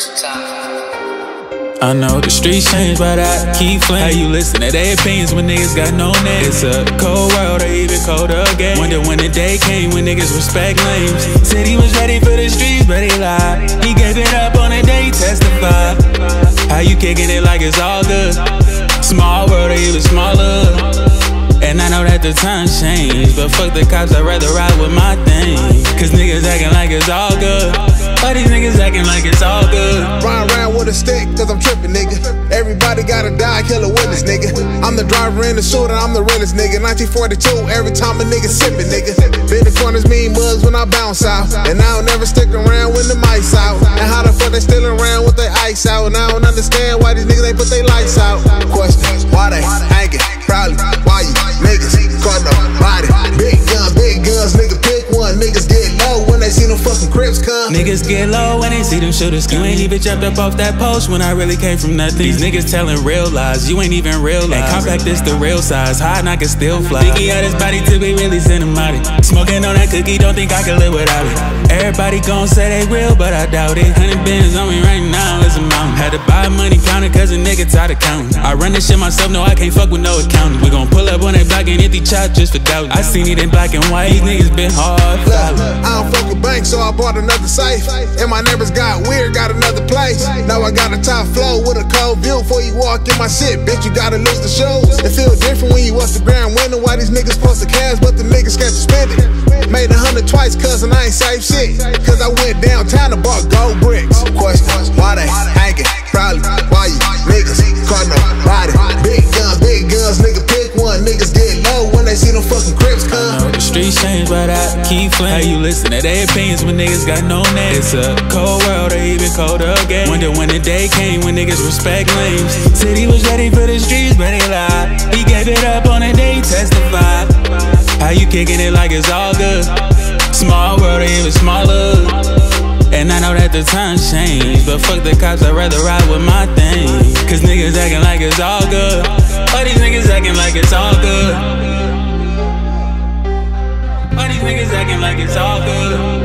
I know the streets change, but I keep flaming. How you listen to their opinions when niggas got no name? It's a cold world, or even colder game. Wonder when the day came when niggas respect lames. Said he was ready for the streets, but he lied. He gave it up on the day he testified. How you kicking it like it's all good? Small world, or even smaller. And I know that the times change, but fuck the cops, I'd rather ride with my thing. Cause niggas acting like it's all good. Why these niggas acting like it's all good? Ride around with a stick, cause I'm trippin', nigga. Everybody gotta die, kill a witness, nigga. I'm the driver in the suit and I'm the realest, nigga. 1942, every time a nigga sippin', nigga. Been the corners, mean mugs when I bounce out. And I don't never stick around when the mic's out. And how the fuck they still around with their ice out? And I don't understand why these niggas ain't put their lights out. Question, why they hanging? Probably, why you niggas caught nobody? Big guns, nigga pick one. Niggas get low when they see them fucking Crips come. Niggas get low when they see them shooters come. You ain't even jumped up off that post when I really came from nothing. These niggas telling real lies, you ain't even realize. And compact this the real size, high and I can still fly. Think he had his body to be really cinematic. Smoking on that cookie, don't think I can live without it. Everybody gon' say they real, but I doubt it. 100 bands on me right now, listen mountain. Had to buy money counter cause a nigga tired of counting. I run this shit myself, no I can't fuck with no accountant. We gon' pull up on that block and hit the chop just for doubt. I seen it in black and white, these niggas been hard. I don't fuck with banks, so I bought another safe. And my neighbors got weird, got another place. Now I got a top floor with a cold view. Before you walk in my shit, bitch, you gotta lose the shoes. It feel different when you up the ground winning. Why these niggas post the cash, but the niggas can't spend it. Made 100 twice, cause I ain't safe shit. Cause I went downtown and bought gold bricks. Question, why they hanging? Probably, why you niggas caught nobody? Big guns, nigga pick one. Niggas get low when they see them fucking Crips come. I know the streets change, but I keep flaming. How you listen to their opinions when niggas got no name? It's a cold world, or even colder game. Wonder when the day came when niggas respect lames. Said he was ready for the streets, but he lied. He gave it up on the day he testified. How you kicking it like it's all good? Small world, or even smaller. And I know that the times change, but fuck the cops, I'd rather ride with my thing. Cause niggas acting like it's all good. Why these niggas acting like it's all good? Why these niggas acting like it's all good?